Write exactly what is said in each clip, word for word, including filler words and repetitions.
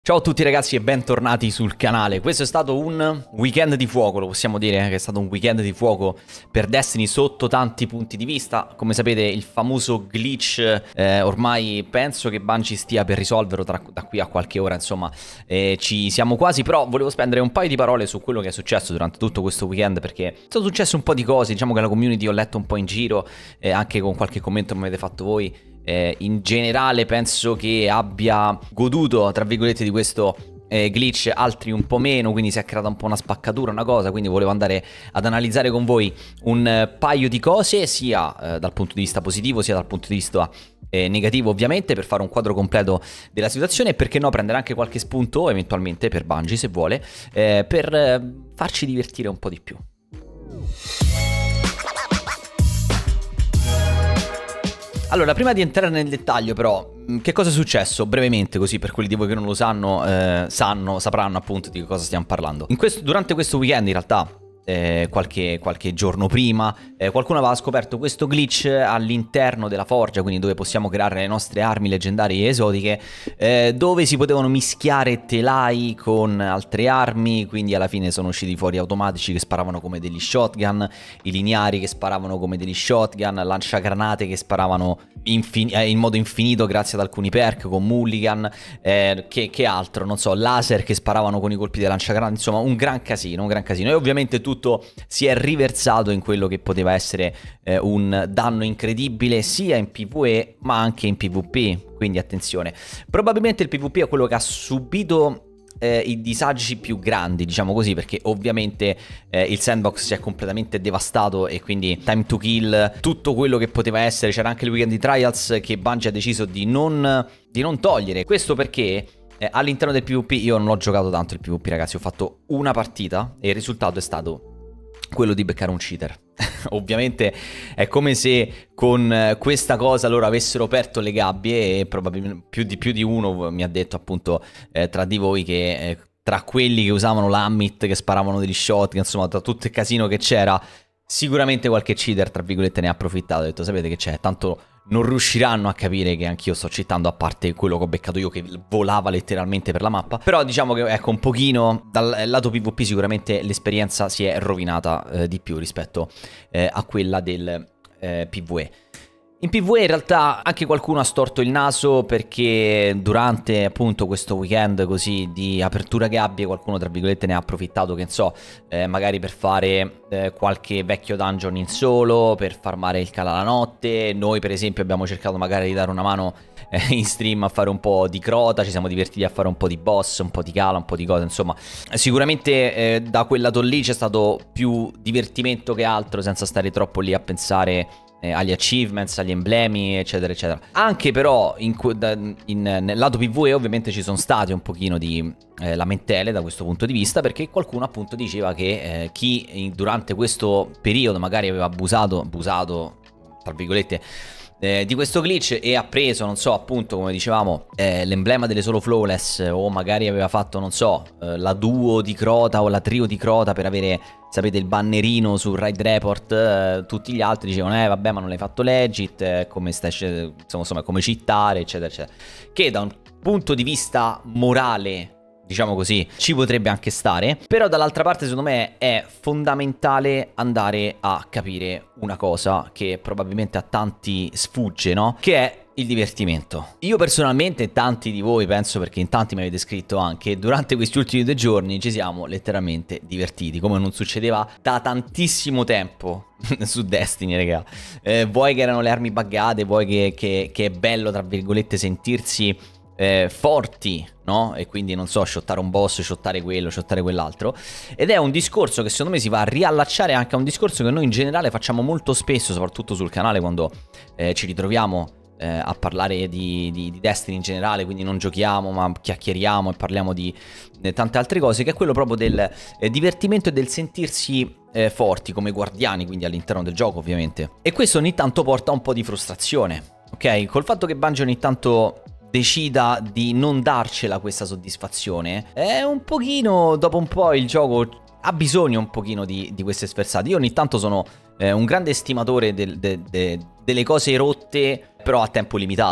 Ciao a tutti ragazzi e bentornati sul canale. Questo è stato un weekend di fuoco, lo possiamo dire che è stato un weekend di fuoco per Destiny sotto tanti punti di vista. Come sapete il famoso glitch eh, ormai penso che Bungie stia per risolverlo tra, da qui a qualche ora, insomma eh, ci siamo quasi. Però volevo spendere un paio di parole su quello che è successo durante tutto questo weekend, perché sono successe un po' di cose. Diciamo che la community ho letto un po' in giro, eh, anche con qualche commento che mi avete fatto voi. Eh, in generale penso che abbia goduto tra virgolette di questo eh, glitch, altri un po' meno, quindi si è creata un po' una spaccatura, una cosa, quindi volevo andare ad analizzare con voi un eh, paio di cose, sia eh, dal punto di vista positivo sia dal punto di vista eh, negativo, ovviamente, per fare un quadro completo della situazione e perché no prendere anche qualche spunto eventualmente per Bungie, se vuole, eh, per eh, farci divertire un po' di più. Allora, prima di entrare nel dettaglio però, che cosa è successo? Brevemente, così per quelli di voi che non lo sanno, eh, sanno, sapranno appunto di che cosa stiamo parlando. In questo, durante questo weekend in realtà, eh, qualche, qualche giorno prima, eh, qualcuno aveva scoperto questo glitch all'interno della forgia, quindi dove possiamo creare le nostre armi leggendarie e esotiche, eh, dove si potevano mischiare telai con altre armi, quindi alla fine sono usciti fuori automatici che sparavano come degli shotgun, i lineari che sparavano come degli shotgun, lanciagranate che sparavano eh, in modo infinito grazie ad alcuni perk con mulligan, eh, che, che altro, non so, laser che sparavano con i colpi dei lanciagranate, insomma un gran casino, un gran casino. E ovviamente tutto si è riversato in quello che poteva essere eh, un danno incredibile sia in PvE ma anche in PvP, quindi attenzione. Probabilmente il PvP è quello che ha subito Eh, i disagi più grandi, diciamo così, perché ovviamente eh, il sandbox si è completamente devastato e quindi time to kill, tutto quello che poteva essere. C'era anche il weekend di trials che Bungie ha deciso di non, di non togliere. Questo perché eh, all'interno del PvP io non ho giocato tanto il PvP, ragazzi, ho fatto una partita e il risultato è stato quello di beccare un cheater. Ovviamente è come se con questa cosa loro avessero aperto le gabbie e probabilmente più di, più di uno mi ha detto appunto eh, tra di voi che eh, tra quelli che usavano l'Hammit, che sparavano degli shotgun, insomma tra tutto il casino che c'era, sicuramente qualche cheater tra virgolette ne ha approfittato. Ha detto sapete che c'è, tanto non riusciranno a capire che anch'io sto cheatando, a parte quello che ho beccato io che volava letteralmente per la mappa. Però diciamo che ecco un pochino dal lato PvP sicuramente l'esperienza si è rovinata eh, di più rispetto eh, a quella del eh, PvE. In PvE in realtà anche qualcuno ha storto il naso, perché durante appunto questo weekend così di apertura gabbie qualcuno tra virgolette ne ha approfittato, che ne so, eh, magari per fare eh, qualche vecchio dungeon in solo, per farmare il cala la notte. Noi per esempio abbiamo cercato magari di dare una mano eh, in stream a fare un po' di crota, ci siamo divertiti a fare un po' di boss, un po' di cala, un po' di cose, insomma sicuramente eh, da quel lato lì c'è stato più divertimento che altro, senza stare troppo lì a pensare Eh, agli achievements, agli emblemi, eccetera eccetera. Anche però in, in, nel lato PvE ovviamente ci sono stati un pochino di eh, lamentele da questo punto di vista, perché qualcuno appunto diceva che eh, chi in, durante questo periodo magari aveva abusato, abusato tra virgolette Eh, di questo glitch e ha preso, non so, appunto come dicevamo eh, l'emblema delle solo flawless, o magari aveva fatto, non so, eh, la duo di Crota o la trio di Crota per avere, sapete, il bannerino sul raid report. eh, tutti gli altri dicevano eh vabbè ma non l'hai fatto legit, eh, come stai, insomma, insomma come cheatare eccetera eccetera, che da un punto di vista morale, diciamo così, ci potrebbe anche stare. Però dall'altra parte secondo me è fondamentale andare a capire una cosa che probabilmente a tanti sfugge, no? Che è il divertimento. Io personalmente, tanti di voi penso, perché in tanti mi avete scritto anche, durante questi ultimi due giorni ci siamo letteralmente divertiti come non succedeva da tantissimo tempo su Destiny, raga. Eh, vuoi che erano le armi buggate, vuoi che, che, che è bello tra virgolette sentirsi Eh, forti, no? E quindi non so, shottare un boss, shottare quello, shottare quell'altro. Ed è un discorso che secondo me si va a riallacciare anche a un discorso che noi in generale facciamo molto spesso, soprattutto sul canale, quando eh, ci ritroviamo eh, a parlare di, di, di Destiny in generale. Quindi non giochiamo ma chiacchieriamo e parliamo di eh, tante altre cose, che è quello proprio del eh, divertimento e del sentirsi eh, forti come guardiani, quindi all'interno del gioco ovviamente. E questo ogni tanto porta a un po' di frustrazione, ok? Col fatto che Bungie ogni tanto decida di non darcela questa soddisfazione, è un pochino, dopo un po' il gioco ha bisogno un pochino di, di queste sferzate. Io ogni tanto sono eh, un grande estimatore del, de, de, delle cose rotte, però a tempo limitato.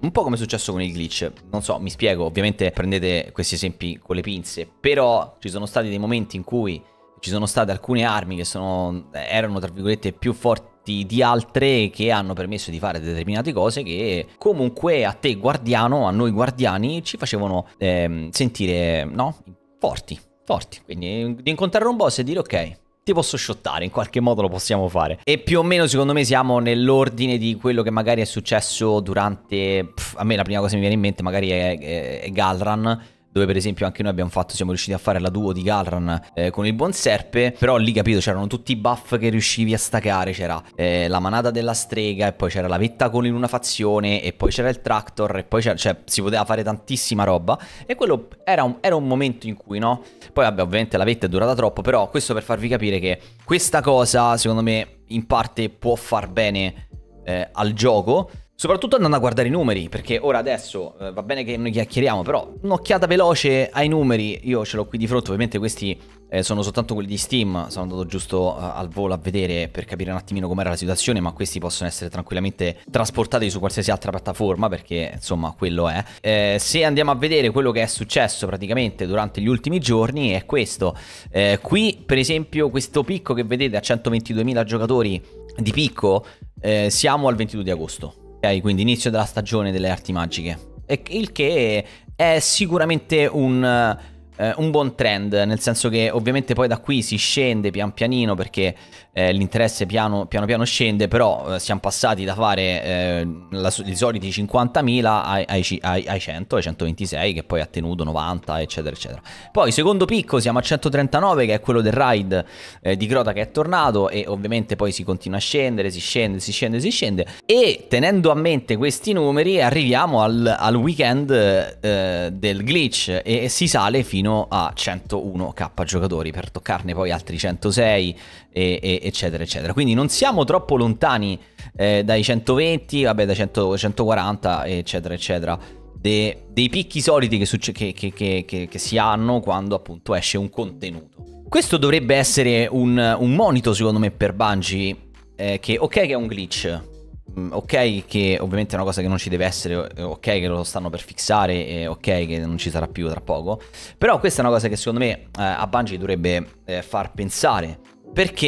un po' come è successo con il glitch. Non so, mi spiego, ovviamente prendete questi esempi con le pinze, però ci sono stati dei momenti in cui ci sono state alcune armi che sono, erano tra virgolette più forti di altre, che hanno permesso di fare determinate cose che comunque a te guardiano, a noi guardiani, ci facevano eh, sentire, no? Forti, forti. Quindi di incontrare un boss e dire ok, ti posso shottare, in qualche modo lo possiamo fare. E più o meno secondo me siamo nell'ordine di quello che magari è successo durante, pff, a me la prima cosa che mi viene in mente magari è, è, è Galran, dove per esempio anche noi abbiamo fatto, siamo riusciti a fare la duo di Galran eh, con il buon Serpe, però lì capito c'erano tutti i buff che riuscivi a staccare, c'era eh, la manata della strega, e poi c'era la vetta con in una fazione, e poi c'era il tractor, e poi c'era, cioè si poteva fare tantissima roba, e quello era un, era un momento in cui, no? Poi vabbè, ovviamente la vetta è durata troppo, però questo per farvi capire che questa cosa secondo me in parte può far bene eh, al gioco. Soprattutto andando a guardare i numeri, perché ora adesso eh, va bene che noi chiacchieriamo, però un'occhiata veloce ai numeri, io ce l'ho qui di fronte, ovviamente questi eh, sono soltanto quelli di Steam, sono andato giusto uh, al volo a vedere per capire un attimino com'era la situazione, ma questi possono essere tranquillamente trasportati su qualsiasi altra piattaforma, perché insomma quello è. Eh, se andiamo a vedere quello che è successo praticamente durante gli ultimi giorni è questo, eh, qui per esempio questo picco che vedete a centoventiduemila giocatori di picco, eh, siamo al ventidue di agosto. Quindi inizio della stagione delle arti magiche, e il che è sicuramente un, eh, un buon trend, nel senso che ovviamente poi da qui si scende pian pianino, perché eh, l'interesse piano, piano piano scende, però eh, siamo passati da fare eh, la, i soliti cinquantamila ai, ai, ai, ai cento, ai centoventisei, che poi ha tenuto novanta, eccetera eccetera. Poi secondo picco siamo a centotrentanove, che è quello del raid eh, di Crota che è tornato, e ovviamente poi si continua a scendere, si scende, si scende, si scende, e tenendo a mente questi numeri arriviamo al, al weekend eh, del glitch, e, e si sale fino a centouno k giocatori, per toccarne poi altri centosei, e, e, eccetera eccetera. Quindi non siamo troppo lontani eh, dai centoventi, vabbè, dai cento, centoquaranta, eccetera eccetera, de, dei picchi soliti che, che, che, che, che, che si hanno quando appunto esce un contenuto. Questo dovrebbe essere un, un monito secondo me per Bungie, eh, che ok che è un glitch, ok che ovviamente è una cosa che non ci deve essere, ok che lo stanno per fissare, e ok che non ci sarà più tra poco, però questa è una cosa che secondo me eh, a Bungie dovrebbe eh, far pensare, perché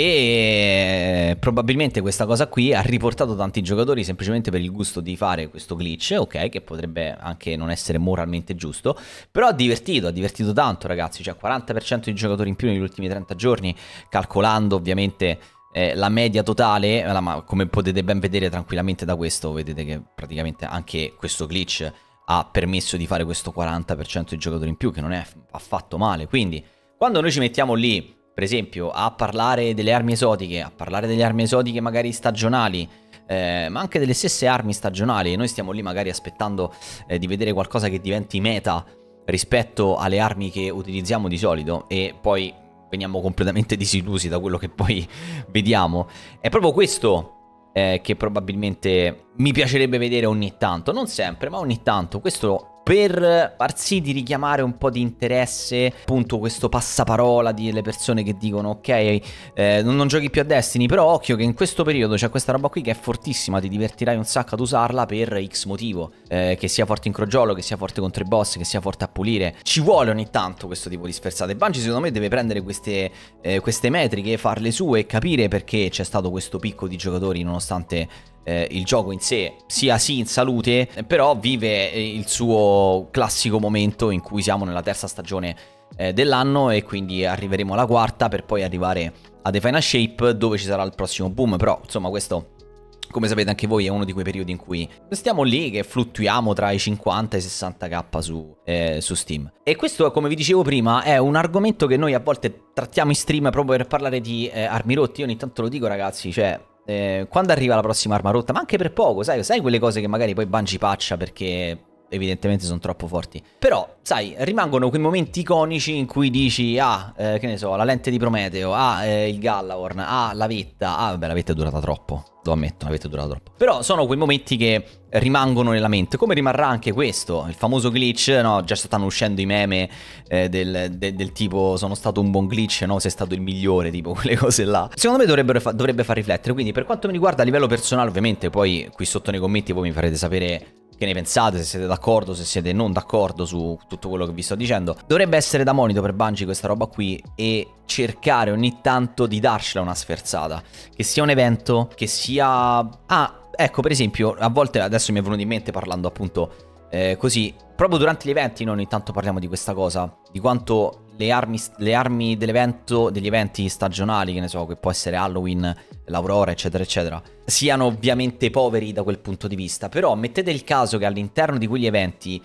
eh, probabilmente questa cosa qui ha riportato tanti giocatori semplicemente per il gusto di fare questo glitch, ok, che potrebbe anche non essere moralmente giusto, però ha divertito, ha divertito tanto ragazzi, cioè quaranta per cento di giocatori in più negli ultimi trenta giorni, calcolando ovviamente Eh, la media totale, ma come potete ben vedere tranquillamente da questo, vedete che praticamente anche questo glitch ha permesso di fare questo quaranta per cento di giocatori in più, che non è affatto male. Quindi quando noi ci mettiamo lì, per esempio, a parlare delle armi esotiche, a parlare delle armi esotiche magari stagionali, eh, ma anche delle stesse armi stagionali, e noi stiamo lì magari aspettando eh, di vedere qualcosa che diventi meta rispetto alle armi che utilizziamo di solito, e poi veniamo completamente disillusi da quello che poi vediamo. È proprio questo eh, che probabilmente mi piacerebbe vedere ogni tanto, non sempre, ma ogni tanto, questo per far sì di richiamare un po' di interesse, appunto questo passaparola delle persone che dicono ok, eh, non, non giochi più a Destiny, però occhio che in questo periodo c'è questa roba qui che è fortissima, ti divertirai un sacco ad usarla per X motivo, eh, che sia forte in crogiolo, che sia forte contro i boss, che sia forte a pulire. Ci vuole ogni tanto questo tipo di sferzate. Bungie secondo me deve prendere queste, eh, queste metriche, farle sue e capire perché c'è stato questo picco di giocatori nonostante Eh, il gioco in sé sia sì in salute, però vive eh, il suo classico momento in cui siamo nella terza stagione eh, dell'anno, e quindi arriveremo alla quarta per poi arrivare a The Final Shape, dove ci sarà il prossimo boom. Però insomma questo, come sapete anche voi, è uno di quei periodi in cui stiamo lì che fluttuiamo tra i cinquanta e i sessanta k su, eh, su Steam. E questo, come vi dicevo prima, è un argomento che noi a volte trattiamo in stream proprio per parlare di eh, armi rotte. Io ogni tanto lo dico ragazzi, cioè Eh, quando arriva la prossima arma rotta, ma anche per poco, sai, sai quelle cose che magari poi Bungie patcha perché evidentemente sono troppo forti, però sai, rimangono quei momenti iconici in cui dici ah, eh, che ne so, la lente di Prometeo, ah, eh, il Gallahorn, ah, la vetta, ah vabbè, la vetta è durata troppo, lo ammetto, la vetta è durata troppo, però sono quei momenti che rimangono nella mente, come rimarrà anche questo, il famoso glitch, no, già stanno uscendo i meme eh, del, de, del tipo sono stato un buon glitch, no, sei stato il migliore, tipo quelle cose là. Secondo me dovrebbero fa dovrebbe far riflettere, quindi per quanto mi riguarda a livello personale, ovviamente poi qui sotto nei commenti voi mi farete sapere che ne pensate, se siete d'accordo, se siete non d'accordo su tutto quello che vi sto dicendo. Dovrebbe essere da monito per Bungie questa roba qui e cercare ogni tanto di darcela una sferzata. Che sia un evento, che sia... Ah, ecco, per esempio, a volte, adesso mi è venuto in mente parlando appunto eh, così, proprio durante gli eventi noi ogni tanto parliamo di questa cosa, di quanto le armi, le armi dell'evento, degli eventi stagionali, che ne so, che può essere Halloween, l'Aurora, eccetera, eccetera, siano ovviamente poveri da quel punto di vista. Però mettete il caso che all'interno di quegli eventi,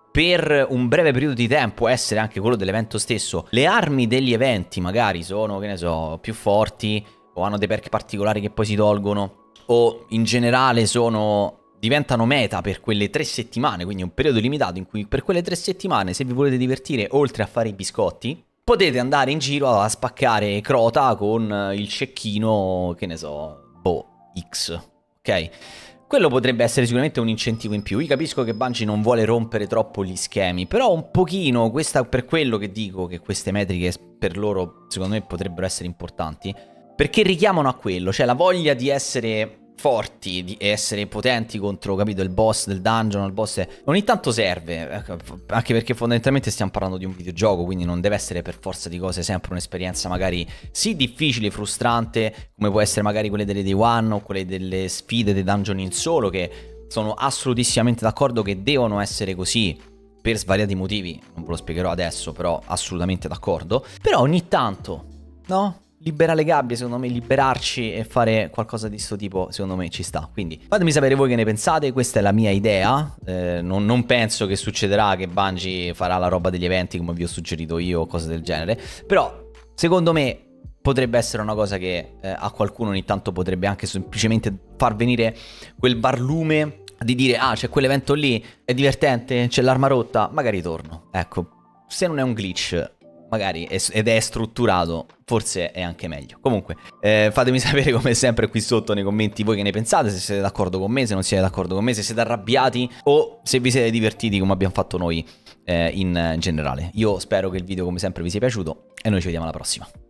per un breve periodo di tempo, essere anche quello dell'evento stesso, le armi degli eventi magari sono, che ne so, più forti, o hanno dei perk particolari che poi si tolgono, o in generale sono... diventano meta per quelle tre settimane, quindi un periodo limitato in cui per quelle tre settimane, se vi volete divertire oltre a fare i biscotti, potete andare in giro a spaccare Crota con il cecchino, che ne so, boh, X, ok? Quello potrebbe essere sicuramente un incentivo in più. Io capisco che Bungie non vuole rompere troppo gli schemi, però un pochino, questa, per quello che dico che queste metriche per loro, secondo me, potrebbero essere importanti, perché richiamano a quello, cioè la voglia di essere... forti, di essere potenti contro, capito, il boss del dungeon, il boss è... ogni tanto serve, anche perché fondamentalmente stiamo parlando di un videogioco, quindi non deve essere per forza di cose sempre un'esperienza magari sì difficile, frustrante, come può essere magari quelle delle Day One o quelle delle sfide dei dungeon in solo, che sono assolutissimamente d'accordo che devono essere così per svariati motivi, non ve lo spiegherò adesso, però assolutamente d'accordo. Però ogni tanto, no? Libera le gabbie, secondo me, liberarci e fare qualcosa di sto tipo, secondo me ci sta. Quindi fatemi sapere voi che ne pensate, questa è la mia idea. eh, non, non penso che succederà che Bungie farà la roba degli eventi come vi ho suggerito io o cose del genere, però secondo me potrebbe essere una cosa che eh, a qualcuno ogni tanto potrebbe anche semplicemente far venire quel barlume di dire ah, c'è quell'evento lì, è divertente, c'è l'arma rotta, magari torno. Ecco, se non è un glitch magari ed è strutturato, forse è anche meglio. Comunque eh, fatemi sapere come sempre qui sotto nei commenti voi che ne pensate, se siete d'accordo con me, se non siete d'accordo con me, se siete arrabbiati o se vi siete divertiti come abbiamo fatto noi eh, in generale. Io spero che il video come sempre vi sia piaciuto e noi ci vediamo alla prossima.